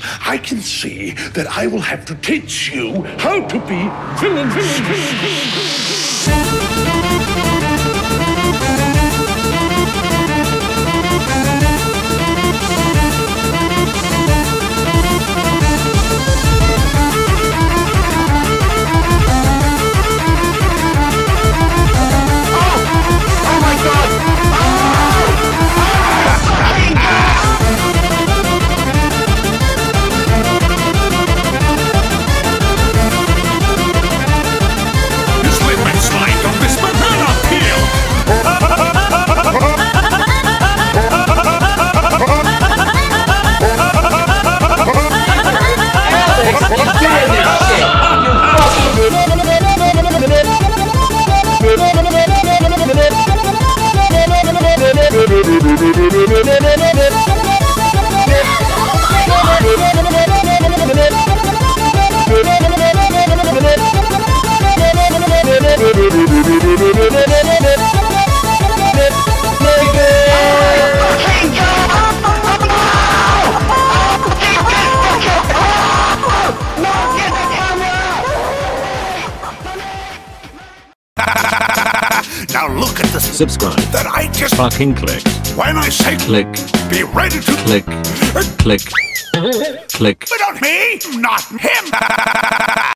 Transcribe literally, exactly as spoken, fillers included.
I can see that I will have to teach you how to be villain, villain, villain, Now look at the subscribe that I just fucking click. When I say Click. be ready to Click. Click. Click. But on me, not him.